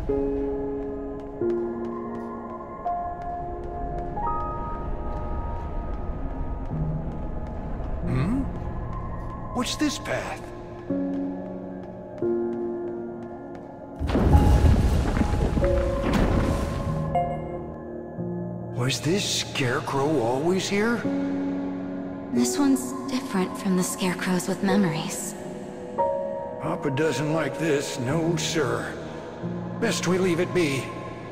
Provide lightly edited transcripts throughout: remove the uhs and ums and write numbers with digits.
What's this path? Was this Scarecrow always here? This one's different from the scarecrows with memories. Papa doesn't like this, no sir. Best we leave it be.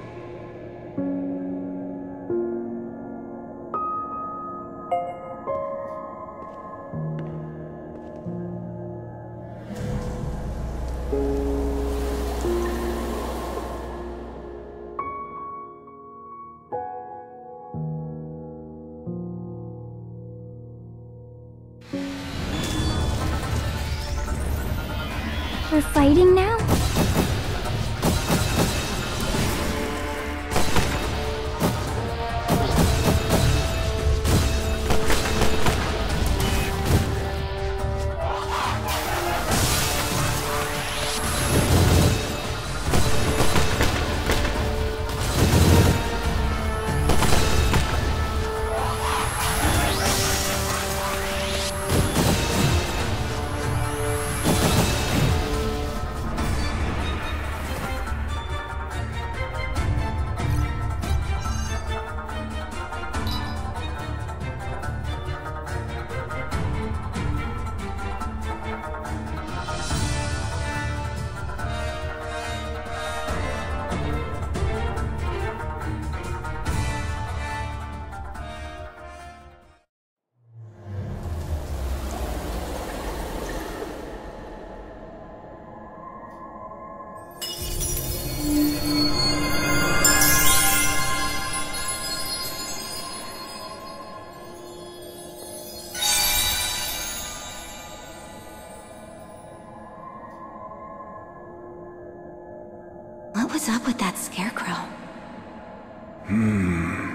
We're fighting now? What was up with that scarecrow?